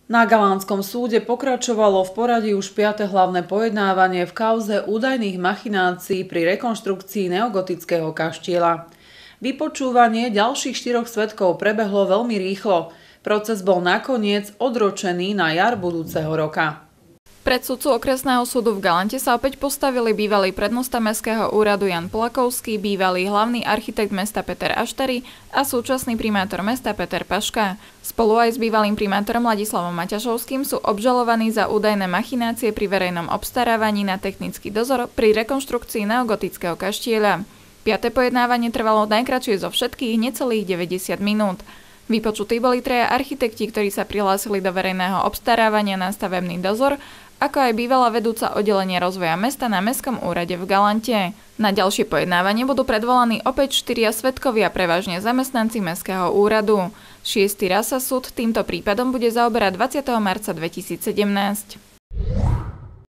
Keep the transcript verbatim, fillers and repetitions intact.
Na Galánskom súde pokračovalo v poradí už piate hlavné pojednávanie v kauze údajných machinácií pri rekonštrukcii neogotického kaštieľa. Vypočúvanie ďalších štyroch svedkov prebehlo veľmi rýchlo. Proces bol nakoniec odročený na jar budúceho roka. Pred sudcu okresného súdu v Galante sa opäť postavili bývalý prednosta mestského úradu Jan Polakovský, bývalý hlavný architekt mesta Peter Aštari a súčasný primátor mesta Peter Paška. Spolu aj s bývalým primátorom Ladislavom Maťašovským sú obžalovaní za údajné machinácie pri verejnom obstarávaní na technický dozor pri rekonštrukcii neogotického kaštieľa. Piate pojednávanie trvalo najkratšie zo všetkých necelých deväťdesiat minút. Vypočutí boli traja architekti, ktorí sa prihlásili do verejného obstarávania na stavebný dozor, ako aj bývalá vedúca oddelenia rozvoja mesta na Mestskom úrade v Galante. Na ďalšie pojednávanie budú predvolaní opäť štyria svedkovia, prevažne zamestnanci Mestského úradu. Šiesty raz sa súd týmto prípadom bude zaoberať dvadsiateho marca dvetisícsedemnásť.